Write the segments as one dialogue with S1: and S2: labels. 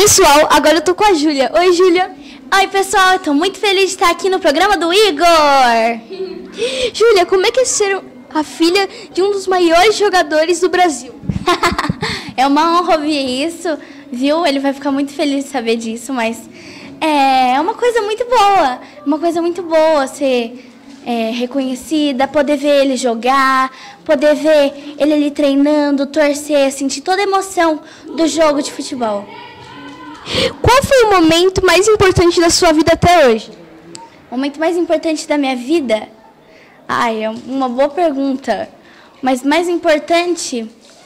S1: Pessoal, agora eu tô com a Júlia. Oi, Júlia.
S2: Oi, pessoal. Eu tô muito feliz de estar aqui no programa do Igor.
S1: Júlia, como é que é ser a filha de um dos maiores jogadores do Brasil?
S2: É uma honra ouvir isso, viu? Ele vai ficar muito feliz de saber disso, mas é uma coisa muito boa. Uma coisa muito boa ser reconhecida, poder ver ele jogar, poder ver ele ali treinando, torcer, sentir toda a emoção do jogo de futebol.
S1: Qual foi o momento mais importante da sua vida até hoje?
S2: O momento mais importante da minha vida? É uma boa pergunta. Mas mais importante...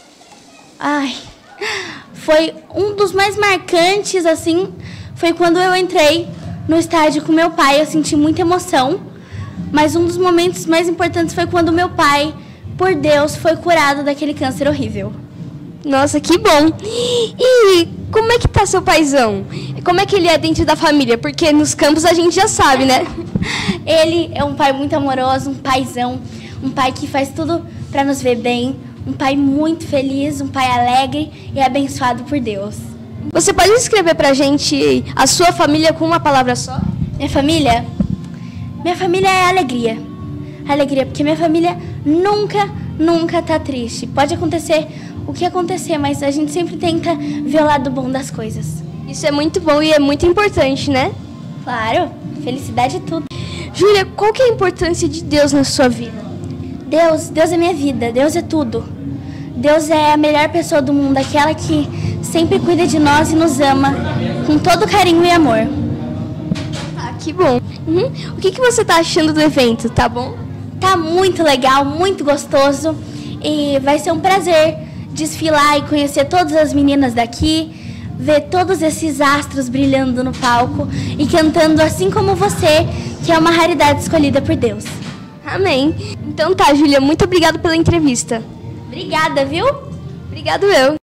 S2: foi um dos mais marcantes, assim, foi quando eu entrei no estádio com meu pai. Eu senti muita emoção. Mas um dos momentos mais importantes foi quando meu pai, por Deus, foi curado daquele câncer horrível.
S1: Nossa, que bom! E como é que tá seu paizão? Como é que ele é dentro da família? Porque nos campos a gente já sabe, né?
S2: Ele é um pai muito amoroso, um paizão, um pai que faz tudo para nos ver bem, um pai muito feliz, um pai alegre e abençoado por Deus.
S1: Você pode escrever pra gente a sua família com uma palavra só?
S2: Minha família? Minha família é alegria. Alegria, porque minha família nunca tá triste. Pode acontecer o que acontecer, mas a gente sempre tenta ver o lado bom das coisas.
S1: Isso é muito bom e é muito importante, né?
S2: Claro, felicidade é tudo.
S1: Júlia, qual que é a importância de Deus na sua vida?
S2: Deus é minha vida, Deus é tudo. Deus é a melhor pessoa do mundo, aquela que sempre cuida de nós e nos ama com todo carinho e amor.
S1: Que bom. O que você tá achando do evento, tá bom?
S2: Tá muito legal, muito gostoso e vai ser um prazer desfilar e conhecer todas as meninas daqui, ver todos esses astros brilhando no palco e cantando assim como você, que é uma raridade escolhida por Deus.
S1: Amém. Então tá, Júlia, muito obrigada pela entrevista.
S2: Obrigada, viu?
S1: Obrigado eu.